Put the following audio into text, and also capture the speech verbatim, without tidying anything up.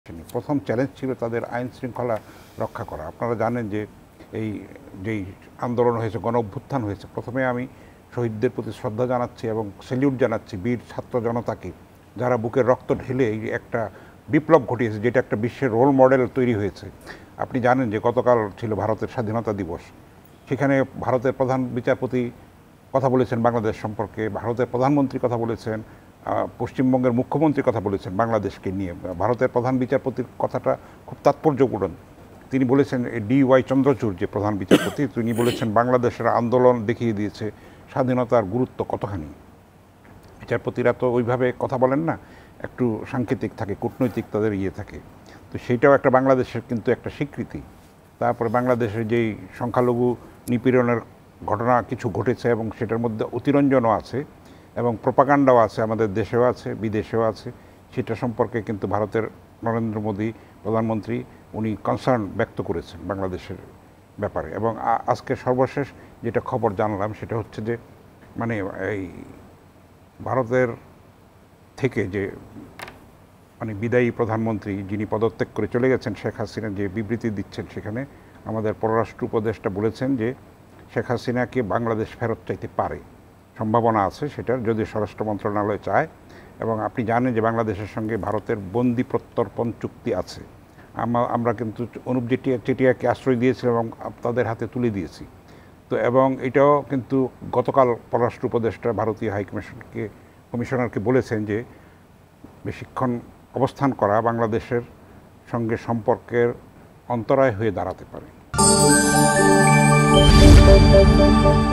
প্রথম চ্যালেঞ্জ ছিল তাদের আইন শৃঙ্খলা রক্ষা করা। আপনারা জানেন যে এই যেই আন্দোলন হয়েছে, গণ অভ্যুত্থান হয়েছে, প্রথমে আমি শহীদদের প্রতি শ্রদ্ধা জানাচ্ছি এবং স্যালিউট জানাচ্ছি বীর ছাত্র জনতাকে, যারা বুকের রক্ত ঢেলে এই একটা বিপ্লব ঘটিয়েছে, যেটা একটা বিশ্বের রোল মডেল তৈরি হয়েছে। আপনি জানেন যে গতকাল ছিল ভারতের স্বাধীনতা দিবস। সেখানে ভারতের প্রধান বিচারপতি কথা বলেছেন বাংলাদেশ সম্পর্কে, ভারতের প্রধানমন্ত্রী কথা বলেছেন, পশ্চিমবঙ্গের মুখ্যমন্ত্রী কথা বলেছেন বাংলাদেশকে নিয়ে। ভারতের প্রধান বিচারপতির কথাটা খুব তাৎপর্যপূর্ণ। তিনি বলেছেন, ডি ওয়াই চন্দ্রচূড় যে প্রধান বিচারপতি, তিনি বলেছেন বাংলাদেশের আন্দোলন দেখিয়ে দিয়েছে স্বাধীনতার গুরুত্ব কতখানি। বিচারপতিরা তো ওইভাবে কথা বলেন না, একটু সাংকেতিক থাকে, কূটনৈতিক তাদের ইয়ে থাকে। তো সেইটাও একটা বাংলাদেশের কিন্তু একটা স্বীকৃতি। তারপরে বাংলাদেশের যেই সংখ্যালঘু নিপীড়নের ঘটনা কিছু ঘটেছে এবং সেটার মধ্যে অতিরঞ্জনও আছে এবং প্রোপাগান্ডাও আছে, আমাদের দেশেও আছে বিদেশেও আছে, সেটা সম্পর্কে কিন্তু ভারতের নরেন্দ্র মোদী প্রধানমন্ত্রী উনি কনসার্ন ব্যক্ত করেছেন বাংলাদেশের ব্যাপারে। এবং আজকে সর্বশেষ যেটা খবর জানলাম সেটা হচ্ছে যে মানে এই ভারতের থেকে যে মানে বিদায়ী প্রধানমন্ত্রী যিনি পদত্যাগ করে চলে গেছেন, শেখ হাসিনা যে বিবৃতি দিচ্ছেন, সেখানে আমাদের পররাষ্ট্র উপদেষ্টা বলেছেন যে শেখ হাসিনাকে বাংলাদেশ ফেরত চাইতে পারে, সম্ভাবনা আছে সেটার, যদি স্বরাষ্ট্র মন্ত্রণালয় চায়। এবং আপনি জানেন যে বাংলাদেশের সঙ্গে ভারতের বন্দি প্রত্যর্পণ চুক্তি আছে। আমরা কিন্তু অনুপ চেটিয়া চেটিয়াকে আশ্রয় দিয়েছিলাম এবং তাদের হাতে তুলে দিয়েছি। তো এবং এটাও কিন্তু গতকাল পররাষ্ট্র উপদেষ্টা ভারতীয় হাইকমিশনকে কমিশনারকে বলেছেন যে বেশিক্ষণ অবস্থান করা বাংলাদেশের সঙ্গে সম্পর্কের অন্তরায় হয়ে দাঁড়াতে পারে।